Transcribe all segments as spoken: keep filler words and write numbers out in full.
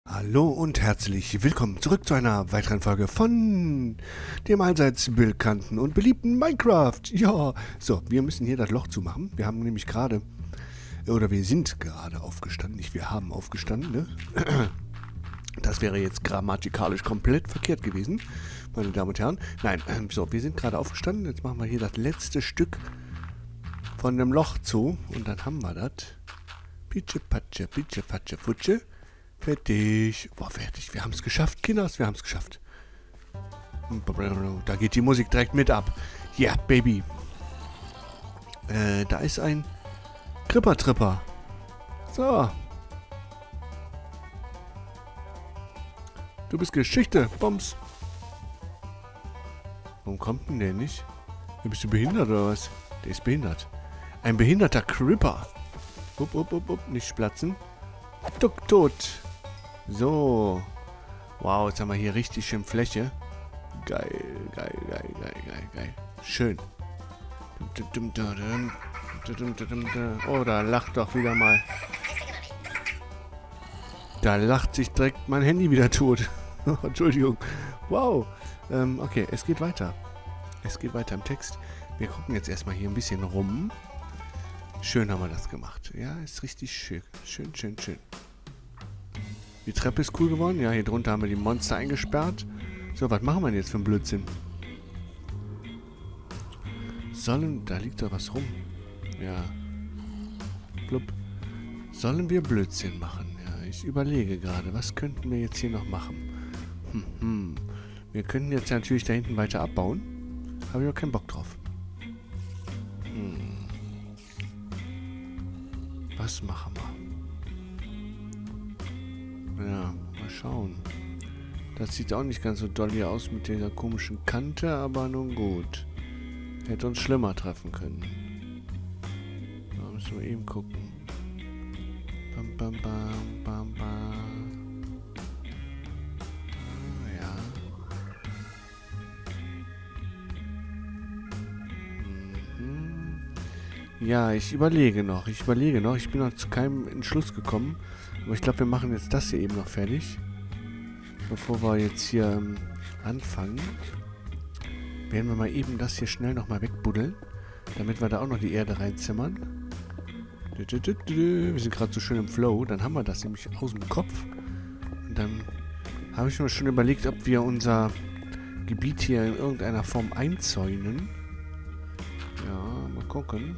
Hallo und herzlich willkommen zurück zu einer weiteren Folge von dem allseits bekannten und beliebten Minecraft. Ja, so, wir müssen hier das Loch zumachen. Wir haben nämlich gerade, oder wir sind gerade aufgestanden. Nicht wir haben aufgestanden, ne? Das wäre jetzt grammatikalisch komplett verkehrt gewesen, meine Damen und Herren. Nein, so, wir sind gerade aufgestanden. Jetzt machen wir hier das letzte Stück von dem Loch zu. Und dann haben wir das. Pitsche, patsche, pitsche, patsche, futsche. Fertig. Boah, fertig. Wir haben es geschafft, Kinders. Wir haben es geschafft. Da geht die Musik direkt mit ab. Ja, yeah, Baby. Äh, da ist ein Kripper-Tripper. So. Du bist Geschichte. Bums. Warum kommt denn der nicht? Bist du behindert oder was? Der ist behindert. Ein behinderter Cripper. Upp, upp, upp, upp. Nicht platzen. Duck, tot. So. Wow, jetzt haben wir hier richtig schön Fläche. Geil, geil, geil, geil, geil, geil. Schön. Oh, da lacht doch wieder mal. Da lacht sich direkt mein Handy wieder tot. Entschuldigung. Wow. Ähm, okay, es geht weiter. Es geht weiter im Text. Wir gucken jetzt erstmal hier ein bisschen rum. Schön haben wir das gemacht. Ja, ist richtig schön. Schön, schön, schön. Die Treppe ist cool geworden. Ja, hier drunter haben wir die Monster eingesperrt. So, was machen wir denn jetzt für einen Blödsinn? Sollen... Da liegt doch was rum. Ja. Blub. Sollen wir Blödsinn machen? Ja, ich überlege gerade. Was könnten wir jetzt hier noch machen? Hm, hm. Wir könnten jetzt natürlich da hinten weiter abbauen. Habe ich auch keinen Bock drauf. Hm. Was machen wir? Ja, mal schauen. Das sieht auch nicht ganz so doll hier aus mit dieser komischen Kante, aber nun gut. Hätte uns schlimmer treffen können. Da müssen wir eben gucken. Bam, bam, bam, bam, bam. Ah, ja. Mhm. Ja, ich überlege noch. Ich überlege noch. Ich bin noch zu keinem Entschluss gekommen. Aber ich glaube, wir machen jetzt das hier eben noch fertig. Bevor wir jetzt hier ähm, anfangen, werden wir mal eben das hier schnell nochmal wegbuddeln. Damit wir da auch noch die Erde reinzimmern. Wir sind gerade so schön im Flow. Dann haben wir das nämlich aus dem Kopf. Und dann habe ich mir schon überlegt, ob wir unser Gebiet hier in irgendeiner Form einzäunen. Ja, mal gucken.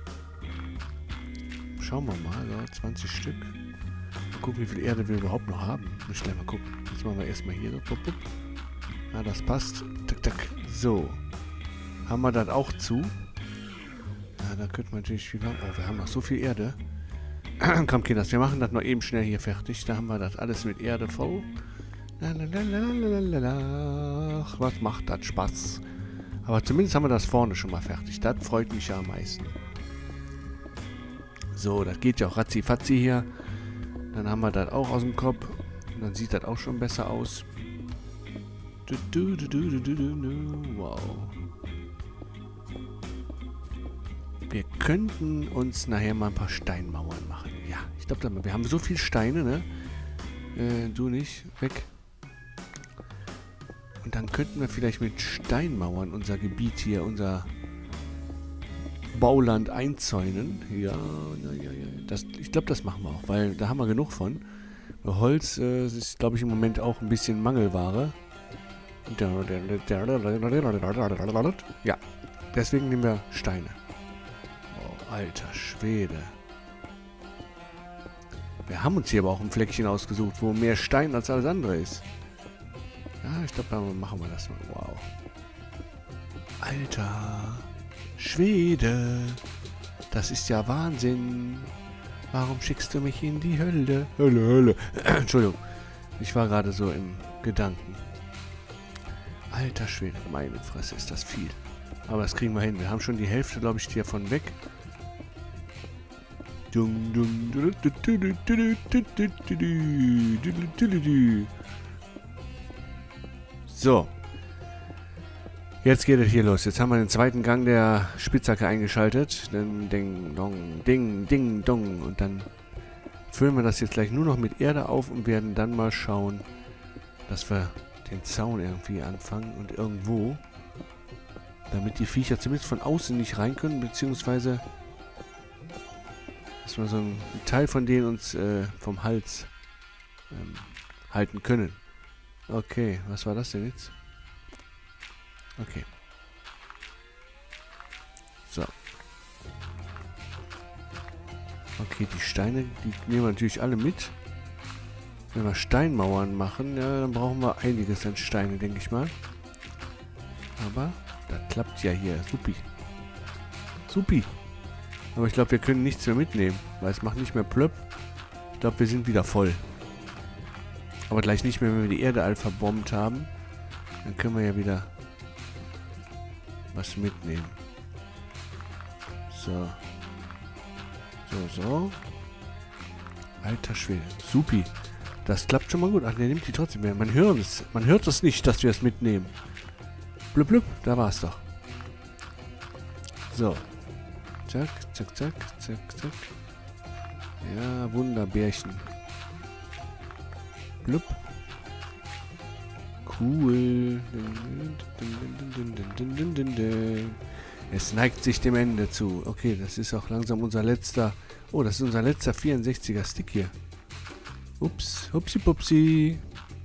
Schauen wir mal. So, zwanzig Stück. Mal gucken, wie viel Erde wir überhaupt noch haben. Mal schnell mal gucken. Jetzt machen wir erstmal hier. Ja, das passt. Tak, tak. So. Haben wir das auch zu? Ja, da könnten wir natürlich viel machen. Oh, wir haben noch so viel Erde. Komm, Kinders, wir machen das noch eben schnell hier fertig. Da haben wir das alles mit Erde voll. Lalalala. Ach, was macht das Spaß? Aber zumindest haben wir das vorne schon mal fertig. Das freut mich ja am meisten. So, das geht ja auch ratzi-fatzi hier. Dann haben wir das auch aus dem Kopf. Und dann sieht das auch schon besser aus. Wow. Wir könnten uns nachher mal ein paar Steinmauern machen. Ja, ich glaube, wir haben so viel Steine, ne? Äh, du nicht. Weg. Und dann könnten wir vielleicht mit Steinmauern unser Gebiet hier, unser Bauland einzäunen. Ja, ja, ja, ja. Das, ich glaube, das machen wir auch, weil da haben wir genug von. Holz äh, ist, glaube ich, im Moment auch ein bisschen Mangelware. Ja, deswegen nehmen wir Steine. Oh, alter Schwede. Wir haben uns hier aber auch ein Fleckchen ausgesucht, wo mehr Stein als alles andere ist. Ja, ich glaube, dann machen wir das mal. Wow. Alter Schwede. Das ist ja Wahnsinn. Warum schickst du mich in die Hölle? Hölle, Hölle. Entschuldigung. Ich war gerade so im Gedanken. Alter Schwede. Meine Fresse, ist das viel. Aber das kriegen wir hin. Wir haben schon die Hälfte, glaube ich, hiervon weg. So. Jetzt geht es hier los. Jetzt haben wir den zweiten Gang der Spitzhacke eingeschaltet. Dann ding, dong, ding, ding, dong. Und dann füllen wir das jetzt gleich nur noch mit Erde auf und werden dann mal schauen, dass wir den Zaun irgendwie anfangen und irgendwo, damit die Viecher zumindest von außen nicht rein können, beziehungsweise dass wir so einen Teil von denen uns äh, vom Hals ähm, halten können. Okay, was war das denn jetzt? Okay. So. Okay, die Steine, die nehmen wir natürlich alle mit. Wenn wir Steinmauern machen, ja, dann brauchen wir einiges an Steine, denke ich mal. Aber das klappt ja hier. Supi. Supi. Aber ich glaube, wir können nichts mehr mitnehmen, weil es macht nicht mehr plöpp. Ich glaube, wir sind wieder voll. Aber gleich nicht mehr, wenn wir die Erde all verbombt haben. Dann können wir ja wieder was mitnehmen. So. So, so. Alter Schwede. Supi. Das klappt schon mal gut. Ach, der nimmt die trotzdem mehr. Man hört es. Man hört es nicht, dass wir es mitnehmen. Blub, blub. Da war es doch. So. Zack, zack, zack, zack, zack. Ja, Wunderbärchen. Blub. Cool. Es neigt sich dem Ende zu. Okay, das ist auch langsam unser letzter... Oh, das ist unser letzter vierundsechziger Stick hier. Ups, hupsi pupsi.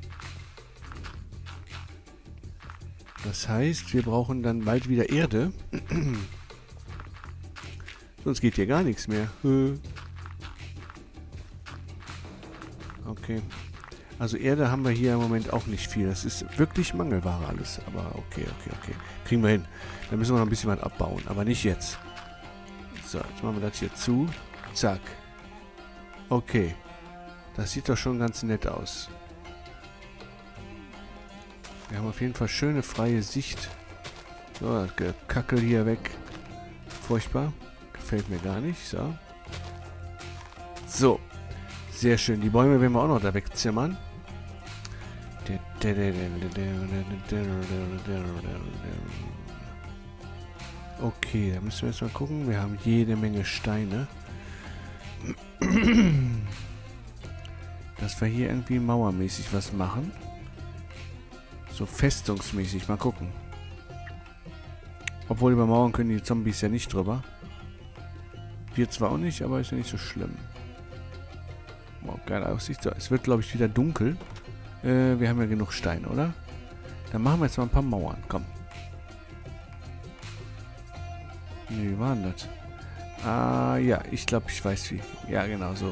Das heißt, wir brauchen dann bald wieder Erde. Sonst geht hier gar nichts mehr. Okay. Also Erde haben wir hier im Moment auch nicht viel. Das ist wirklich Mangelware alles. Aber okay, okay, okay. Kriegen wir hin. Dann müssen wir noch ein bisschen was abbauen. Aber nicht jetzt. So, jetzt machen wir das hier zu. Zack. Okay. Das sieht doch schon ganz nett aus. Wir haben auf jeden Fall schöne freie Sicht. So, das Gekackel hier weg. Furchtbar. Gefällt mir gar nicht. So. So. Sehr schön. Die Bäume werden wir auch noch da wegzimmern. Okay, da müssen wir jetzt mal gucken. Wir haben jede Menge Steine. Dass wir hier irgendwie mauermäßig was machen. So festungsmäßig. Mal gucken. Obwohl über Mauern können die Zombies ja nicht drüber. Wir zwar auch nicht, aber ist ja nicht so schlimm. Wow, geile Aussicht. So, es wird, glaube ich, wieder dunkel. Äh, wir haben ja genug Steine, oder? Dann machen wir jetzt mal ein paar Mauern. Komm. Nee, wie war denn das? Ah, ja, ich glaube, ich weiß wie. Ja, genau so.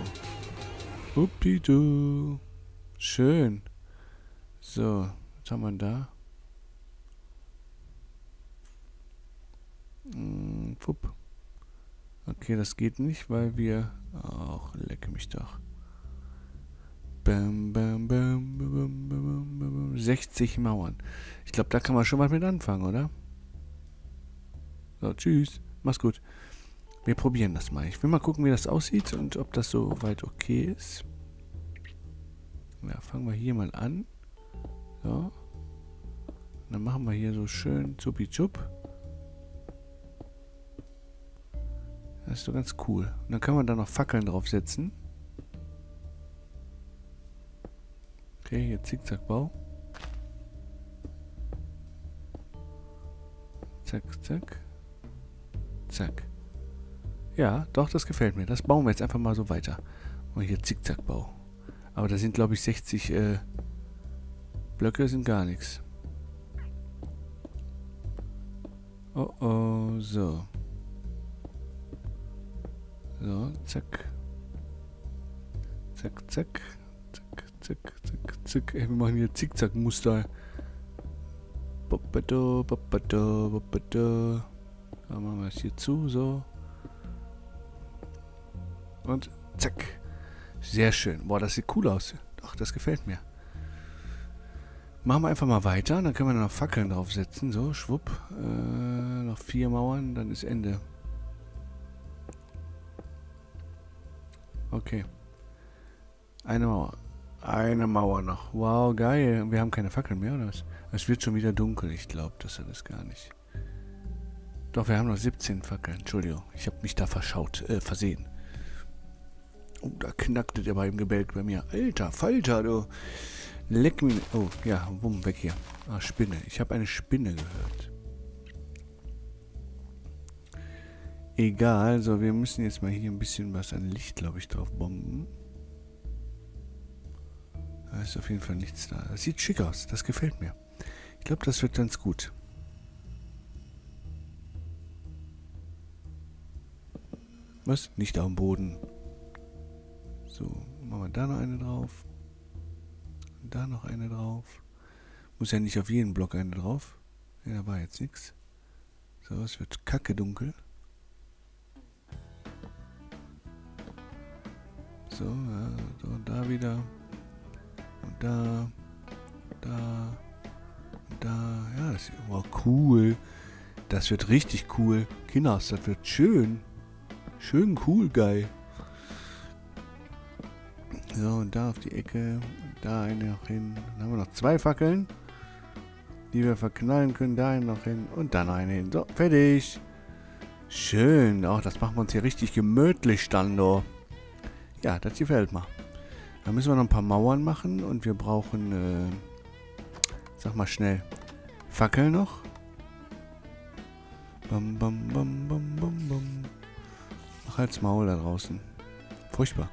Uppidu. Schön. So, was haben wir da? Hm, fupp. Okay, das geht nicht, weil wir... Ach, lecke mich doch. Bam, bam, bam, bam, bam, bam, bam. sechzig Mauern. Ich glaube, da kann man schon mal mit anfangen, oder? So, tschüss. Mach's gut. Wir probieren das mal. Ich will mal gucken, wie das aussieht und ob das so weit okay ist. Ja, fangen wir hier mal an. So. Und dann machen wir hier so schön Zuppi-Zupp. Das ist doch ganz cool. Und dann können wir da noch Fackeln draufsetzen. Okay, hier Zickzackbau. Zack, zack. Zack. Ja, doch, das gefällt mir. Das bauen wir jetzt einfach mal so weiter. Und hier Zickzackbau. Aber da sind, glaube ich, sechzig äh, Blöcke sind gar nichts. Oh, oh, so. So, zack. Zack, zack. Zack, zack, zack, zack. Ey, wir machen hier Zickzack-Muster. Bopado, bopado, bopado. Dann machen wir es hier zu, so. Und zack. Sehr schön. Boah, das sieht cool aus. Doch, das gefällt mir. Machen wir einfach mal weiter. Dann können wir noch Fackeln draufsetzen. So, schwupp. Äh, noch vier Mauern, dann ist Ende. Okay. Eine Mauer. Eine Mauer noch. Wow, geil. Wir haben keine Fackeln mehr, oder was? Es wird schon wieder dunkel. Ich glaube, das ist gar nicht. Doch, wir haben noch siebzehn Fackeln. Entschuldigung, ich habe mich da verschaut, äh, versehen. Oh, da knackte der beim Gebälk bei mir. Alter Falter, du. Leck mich. Oh, ja, wumm, weg hier. Ah, Spinne. Ich habe eine Spinne gehört. Egal, so, wir müssen jetzt mal hier ein bisschen was an Licht, glaube ich, drauf bomben. Da ist auf jeden Fall nichts da. Das sieht schick aus. Das gefällt mir. Ich glaube, das wird ganz gut. Was? Nicht am Boden. So, machen wir da noch eine drauf. Und da noch eine drauf. Muss ja nicht auf jeden Block eine drauf. Ja, da war jetzt nichts. So, es wird kacke dunkel. So, ja, so, und da wieder. Und da. Da. Und da. Ja, das ist wow, cool. Das wird richtig cool. Kinders, das wird schön. Schön cool, geil. So, und da auf die Ecke. Und da eine noch hin. Dann haben wir noch zwei Fackeln, die wir verknallen können. Da eine noch hin. Und dann eine hin. So, fertig. Schön. Auch das machen wir uns hier richtig gemütlich dann, doch. Ja, das gefällt mir. Dann müssen wir noch ein paar Mauern machen. Und wir brauchen, äh, sag mal schnell, Fackeln noch. Bam, bam, bam, bam, bam, bam. Ach, halt's Maul da draußen. Furchtbar.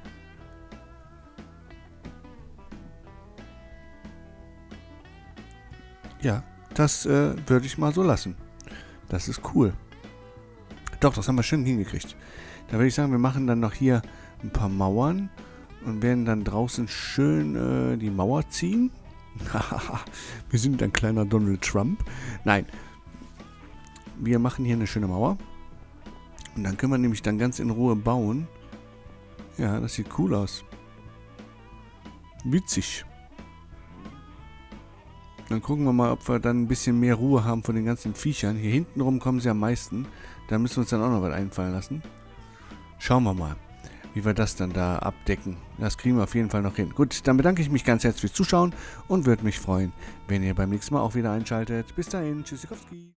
Ja, das äh, würde ich mal so lassen. Das ist cool. Doch, das haben wir schön hingekriegt. Da würde ich sagen, wir machen dann noch hier ein paar Mauern und werden dann draußen schön äh, die Mauer ziehen. Wir sind ein kleiner Donald Trump. Nein. Wir machen hier eine schöne Mauer. Und dann können wir nämlich dann ganz in Ruhe bauen. Ja, das sieht cool aus. Witzig. Dann gucken wir mal, ob wir dann ein bisschen mehr Ruhe haben von den ganzen Viechern. Hier hinten rum kommen sie am meisten. Da müssen wir uns dann auch noch was einfallen lassen. Schauen wir mal, wie wir das dann da abdecken. Das kriegen wir auf jeden Fall noch hin. Gut, dann bedanke ich mich ganz herzlich fürs Zuschauen und würde mich freuen, wenn ihr beim nächsten Mal auch wieder einschaltet. Bis dahin, tschüssikowski.